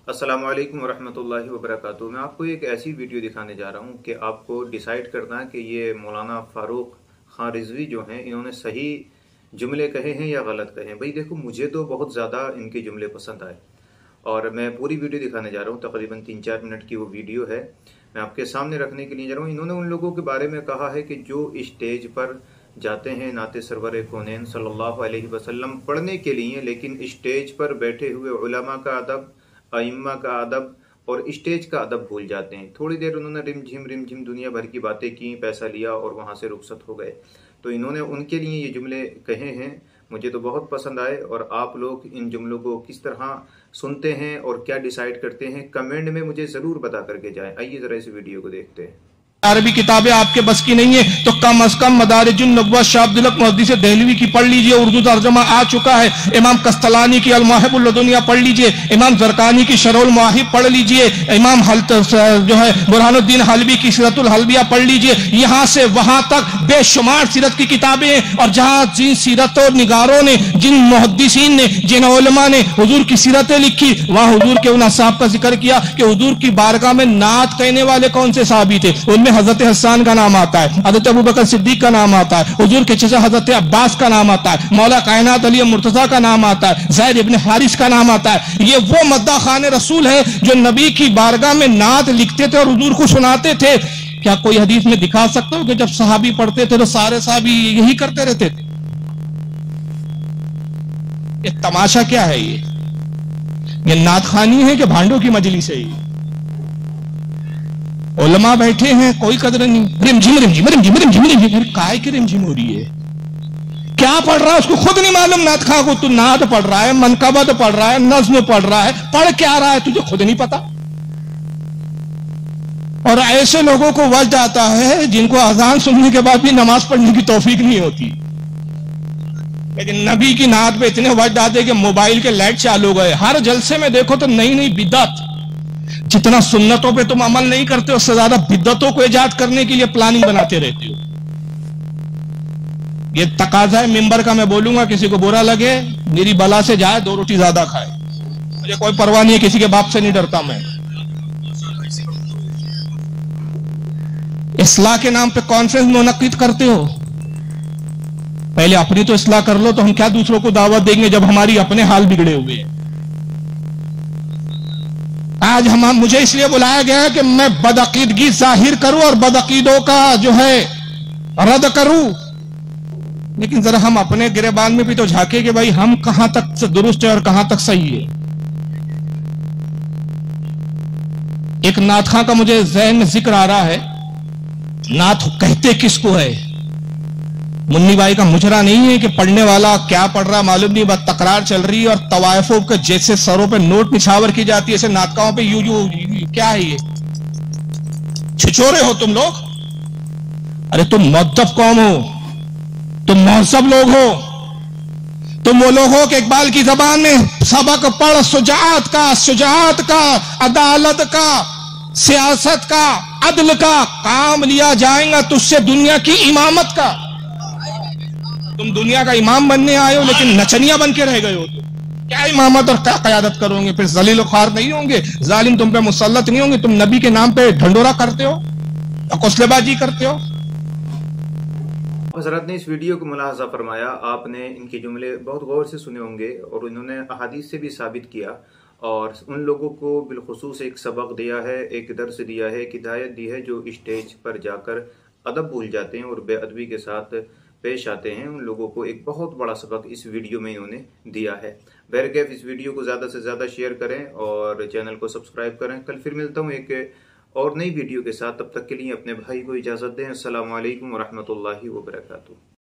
अस्सलामु अलैकुम वरहमतुल्लाहि वबरकातुहू। मैं आपको एक ऐसी वीडियो दिखाने जा रहा हूँ कि आपको डिसाइड करना है कि ये मौलाना फ़ारूक खान रिजवी जो हैं इन्होंने सही जुमले कहे हैं या गलत कहे हैं। भाई देखो, मुझे तो बहुत ज़्यादा इनके जुमले पसंद आए और मैं पूरी वीडियो दिखाने जा रहा हूँ। तकरीबन 3-4 मिनट की वो वीडियो है, मैं आपके सामने रखने के लिए जा रहा हूँ। इन्होंने उन लोगों के बारे में कहा है कि जो स्टेज पर जाते हैं नाते सरवर कौनैन सल्लल्लाहु अलैहि वसल्लम पढ़ने के लिए, लेकिन स्टेज पर बैठे हुए उलमा का अदब, अइम्मा का अदब और स्टेज का अदब भूल जाते हैं। थोड़ी देर उन्होंने रिमझिम दुनिया भर की बातें की, पैसा लिया और वहां से रुखसत हो गए। तो इन्होंने उनके लिए ये जुमले कहे हैं, मुझे तो बहुत पसंद आए। और आप लोग इन जुमलों को किस तरह सुनते हैं और क्या डिसाइड करते हैं, कमेंट में मुझे जरूर बता करके जाएं। आइए जरा इस वीडियो को देखते हैं। अरबी किताबें आपके बस की नहीं है तो कम अज कम मदारिजुन नबुव्वह शाह अब्दुल हक मुहद्दिस दहलवी की पढ़ लीजिए, उर्दू तर्जुमा आ चुका है। इमाम कस्तलानी की अल मवाहिबुल लदुनिया पढ़ लीजिए, इमाम ज़रकानी की शरहुल मवाहिब पढ़ लीजिए, इमाम जो है बुरहानुद्दीन हलवी की सीरतुल हलविया पढ़ लीजिए। यहां से वहां तक बेशुमार सीरत की किताबें हैं और जहां जिन सीरत और निगारों ने, जिन मुहद्दिसीन ने, जिन उलमा ने हुजूर की सीरतें लिखी, वहां हुजूर के उन असहाब का जिक्र किया कि हुजूर की बारगाह में नात कहने वाले कौन से सहाबी थे। उनमें हजरत हसन का नाम आता है, हजरत अबू बकर सिद्दीक का नाम आता है, हुजूर के चचा हजरत अब्बास का नाम आता है, मौला कायनात अली मुर्तजा का नाम आता है, ज़ैद इब्न हारिस का नाम आता है। ये वो मद्दा खान रसूल है जो नबी की बारगाह में नात लिखते थे और हुजूर को सुनाते थे। क्या कोई हदीस में दिखा सकते हो कि जब सहाबी पढ़ते थे तो सारे सहाबी यही करते रहते थे? ये तमाशा क्या है? ये नात खानी है कि भांडों की मजलिस है? उलमा बैठे हैं, कोई कदर नहीं, रिमझिम काय की रिमझिम हो रही है? क्या पढ़ रहा है उसको खुद नहीं मालूम। नात खा को तू नात पढ़ रहा है, मनकबत पढ़ रहा है, नज्म पढ़ रहा है, पढ़ क्या रहा है तुझे खुद नहीं पता। और ऐसे लोगों को वजद आता है जिनको अजान सुनने के बाद भी नमाज पढ़ने की तौफीक नहीं होती। लेकिन नबी की नात पे इतने वजद आते कि मोबाइल के लाइट चालू हो गए। हर जलसे में देखो तो नई नई बिदअत। जितना सुन्नतों पे तुम अमल नहीं करते हो उससे ज्यादा बिद्दतों को इजाद करने के लिए प्लानिंग बनाते रहते हो। ये तकाजा है मिंबर का। मैं बोलूंगा, किसी को बुरा लगे, मेरी बला से जाए, 2 रोटी ज्यादा खाए, मुझे कोई परवाह नहीं है, किसी के बाप से नहीं डरता मैं। इस्लाह के नाम पे कॉन्फ्रेंस मुनक्किद करते हो, पहले अपनी तो इस्लाह कर लो, तो हम क्या दूसरों को दावत देंगे जब हमारी अपने हाल बिगड़े हुए हैं। आज मुझे इसलिए बुलाया गया है कि मैं बदअकीदगी जाहिर करूं और बदअकीदों का जो है रद्द करूं। लेकिन जरा हम अपने गिरेबान में भी तो झांके कि भाई हम कहां तक दुरुस्त है और कहां तक सही है। एक नात खां का मुझे ज़हन में जिक्र आ रहा है। नात कहते किसको है? मुन्नी भाई का मुजरा नहीं है कि पढ़ने वाला क्या पढ़ रहा मालूम नहीं, बस तकरार चल रही है और तवायफों के जैसे सरों पे नोट निछावर की जाती है, ऐसे नाटकाओं पे यू क्या है ये? छिछोरे हो तुम लोग? अरे तुम मुअद्दब कौम हो, तुम महजब लोग हो, तुम वो लोग हो कि इकबाल की जबान में सबक पढ़ शुजाअत का, अदालत का, सियासत का, अदल का काम लिया जाएगा तुझसे दुनिया की इमामत का। तुम दुनिया का इमाम बनने आए हो लेकिन नचनिया बन के रह गए हो। क्या इमामत और क्या क़यादत करोगे? फिर जलील ख्वार नहीं होंगे, जालिम तुम पे मुसल्लत नहीं होंगे। तुम नबी के नाम पे ढंडोरा करते हो, कौसलेबाजी करते हो। हजरत ने इस वीडियो को मुलाहजा फरमाया, आपने इनके जुमले बहुत गौर से सुने होंगे और इन्होंने अहादीस से भी साबित किया और उन लोगों को बिलखुसूस एक सबक दिया है, एक दर्स दिया है, एक हिदायत दी है जो स्टेज पर जाकर अदब भूल जाते हैं और बेअदबी के साथ पेश आते हैं। उन लोगों को एक बहुत बड़ा सबक इस वीडियो में इन्होंने दिया है। बहरकैफ इस वीडियो को ज़्यादा से ज़्यादा शेयर करें और चैनल को सब्सक्राइब करें। कल फिर मिलता हूँ एक और नई वीडियो के साथ, तब तक के लिए अपने भाई को इजाज़त दें। अस्सलामु अलैकुम वरहमतुल्लाहि वबरकातुहू।